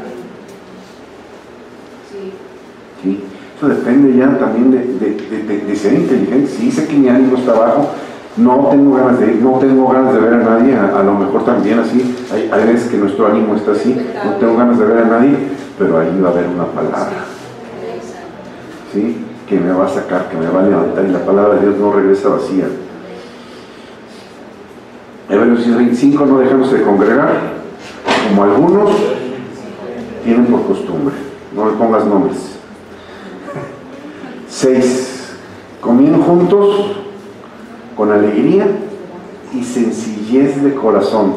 S1: ¿Sí? Eso depende ya también de ser inteligente. Si sé que mi ánimo está bajo, no tengo ganas de ir, no tengo ganas de ver a nadie, a lo mejor también así, hay veces que nuestro ánimo está así, no tengo ganas de ver a nadie, pero ahí va a haber una palabra, ¿sí? Que me va a sacar, que me va a levantar, y la palabra de Dios no regresa vacía. Hebreos 6:25, no dejándose de congregar, como algunos tienen por costumbre. No le pongas nombres. 6. Comían juntos con alegría y sencillez de corazón.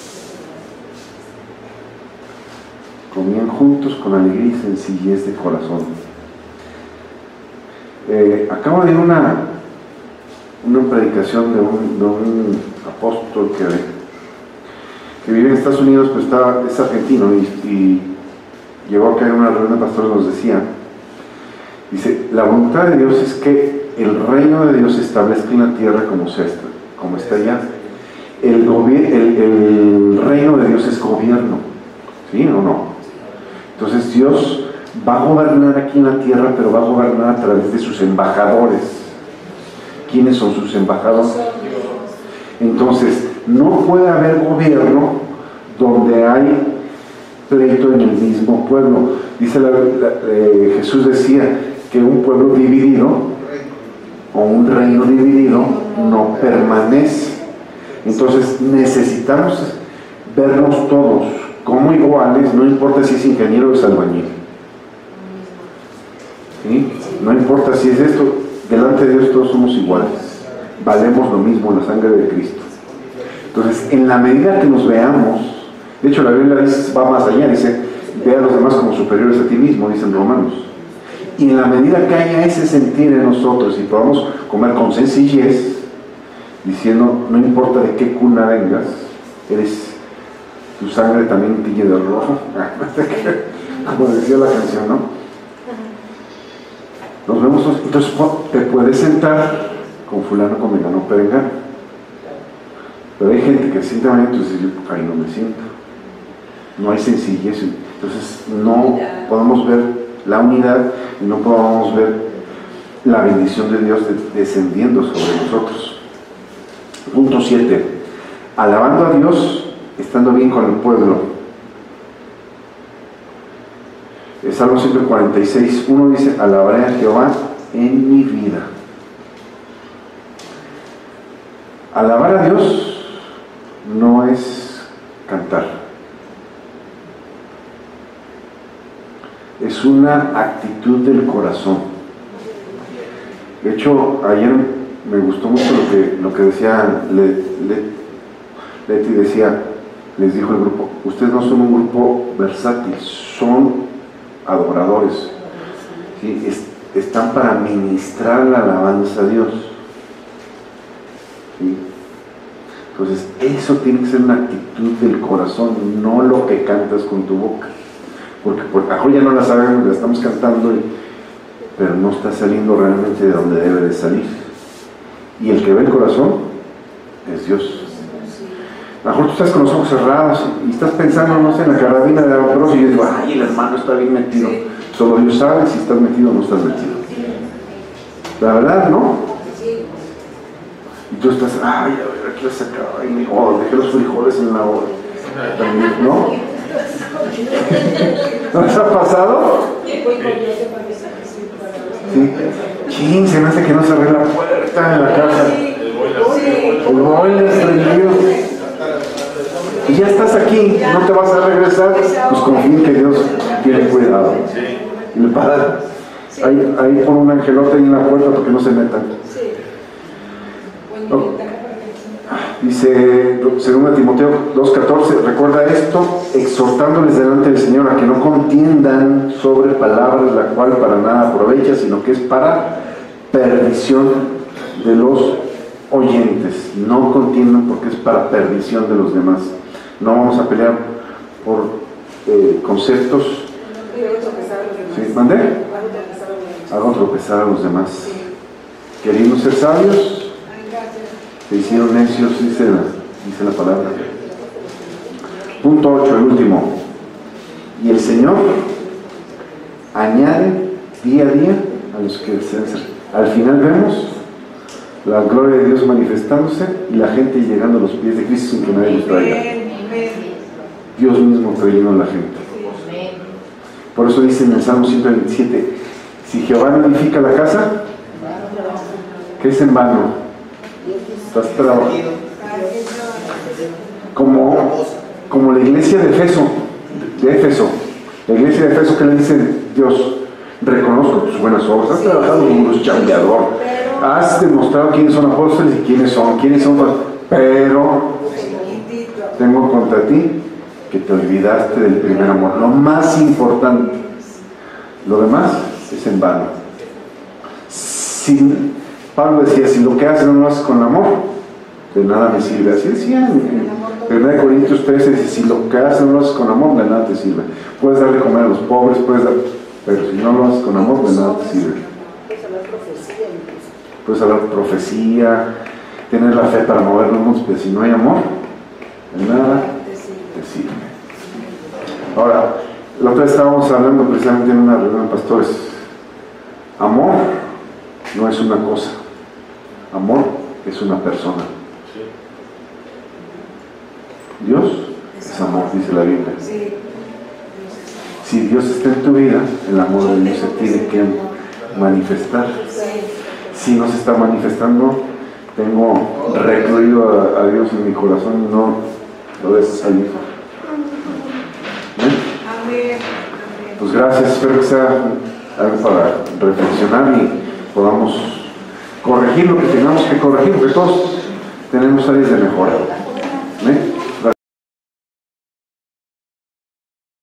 S1: Comían juntos con alegría y sencillez de corazón. Acabo de ver una predicación de un apóstol que vive en Estados Unidos, pues es argentino, y llegó a caer en una reunión de pastores. Nos decía, dice, la voluntad de Dios es que el reino de Dios se establezca en la tierra como está allá. El reino de Dios es gobierno, ¿sí o no? Entonces Dios va a gobernar aquí en la tierra, pero va a gobernar a través de sus embajadores. ¿Quiénes son sus embajadores? Entonces, no puede haber gobierno donde hay pleito en el mismo pueblo. Dice Jesús decía que un pueblo dividido o un reino dividido no permanece. Entonces necesitamos vernos todos como iguales, no importa si es ingeniero o es albañil, ¿sí? No importa si es esto, delante de Dios todos somos iguales, valemos lo mismo en la sangre de Cristo. Entonces, en la medida que nos veamos, de hecho la Biblia dice, va más allá, dice, ve a los demás como superiores a ti mismo, dicen Romanos. Y en la medida que haya ese sentir en nosotros y podamos comer con sencillez, diciendo, no importa de qué cuna vengas, tu sangre también tiñe de rojo, como decía la canción, ¿no? Nos vemos, entonces te puedes sentar con fulano, con vegano, perengano. Pero hay gente que se siente mal, entonces yo ahí no me siento. No hay sencillez. Entonces no podemos ver la unidad y no podemos ver la bendición de Dios descendiendo sobre nosotros. Punto 7. Alabando a Dios, estando bien con el pueblo. Salmo 146, 1 dice, alabaré a Jehová en mi vida. Alabar a Dios no es cantar, es una actitud del corazón. De hecho, ayer me gustó mucho lo que decía Leti, decía, les dijo el grupo, ustedes no son un grupo versátil, son adoradores, ¿sí? Están para ministrar la alabanza a Dios, ¿sí? Entonces eso tiene que ser una actitud del corazón, no lo que cantas con tu boca, porque por mejor ya no la sabemos, la estamos cantando, pero no está saliendo realmente de donde debe de salir. Y el que ve el corazón es Dios. A lo mejor tú estás con los ojos cerrados y estás pensando, no sé, en la carabina de Ambrosio y dices, ay, el hermano está bien metido. Solo Dios sabe si estás metido o no estás metido. La verdad, ¿no? Y tú estás, ay, a ver, aquí lo sacaba, dejé los frijoles en la hora. ¿No? ¿No les ha pasado? Sí. Chin, se me hace que no se abre la puerta en la casa. El boiler prendido. Y ya estás aquí, no te vas a regresar, pues confía en que Dios tiene cuidado. Y le para, ahí pon un angelote ahí en la puerta porque no se metan. Dice 2 Timoteo 2:14, recuerda esto, exhortándoles delante del Señor a que no contiendan sobre palabras, la cual para nada aprovecha, sino que es para perdición de los oyentes. No contiendan porque es para perdición de los demás. No vamos a pelear por conceptos. ¿Sí? ¿Mandé? Hago tropezar a los demás. Queriendo ser sabios, se hicieron necios, dice la palabra. Punto 8, el último. Y el Señor añade día a día a los que desean ser. Al final vemos la gloria de Dios manifestándose y la gente llegando a los pies de Cristo sin que nadie los traiga. Dios mismo trayendo a la gente. Por eso dice en el Salmo 127, si Jehová no edifica la casa, ¿qué es en vano? Estás trabajando. Como la iglesia de Éfeso, la iglesia de Éfeso que le dice Dios, reconozco tus buenas obras, has trabajado como un chambeador, has demostrado quiénes son apóstoles y quiénes son, pero tengo contra ti que te olvidaste del primer amor, lo más importante. Lo demás es en vano. Pablo decía, si lo que haces no lo haces con amor, de nada me sirve. Así decía en 1 Corintios 13, dice, si lo que haces no lo haces con amor, de nada te sirve. Puedes darle comer a los pobres, pero si no lo haces con amor, de nada te sirve. Puedes hablar profecía, tener la fe para mover los mundos, pero si no hay amor, de nada te sirve. Ahora, la otra vez estábamos hablando precisamente en una reunión de pastores. Amor no es una cosa, amor es una persona. Dios es amor, dice la Biblia. Si Dios está en tu vida, el amor de Dios se tiene que manifestar. Si no se está manifestando, tengo recluido a Dios en mi corazón y no lo dejo salir. Pues gracias, espero que sea algo para reflexionar y podamos corregir lo que tengamos que corregir, porque todos tenemos áreas de mejora.